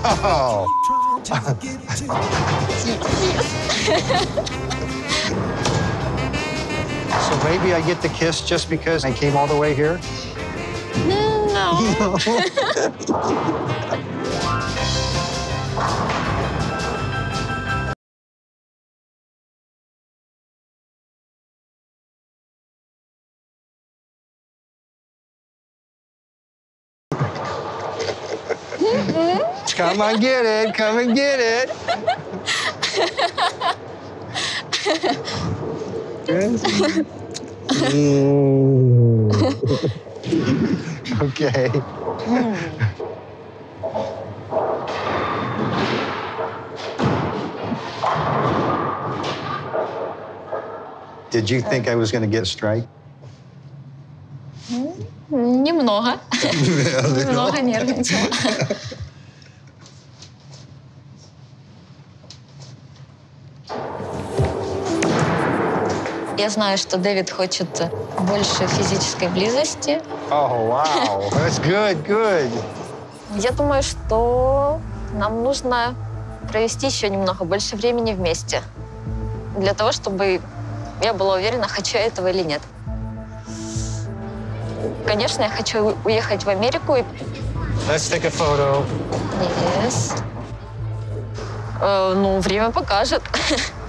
Oh. So maybe I get the kiss just because I came all the way here? No. Come on, get it. Come and get it. Okay. Did you think I was going to get a strike? Немного. Немного нервничала. Я знаю, что Дэвид хочет больше физической близости. Oh, wow. That's good, good. Я думаю, что нам нужно провести еще немного больше времени вместе. Для того, чтобы я была уверена, хочу я этого или нет. Конечно, я хочу уехать в Америку. Let's take a photo. Yes. Ну, время покажет.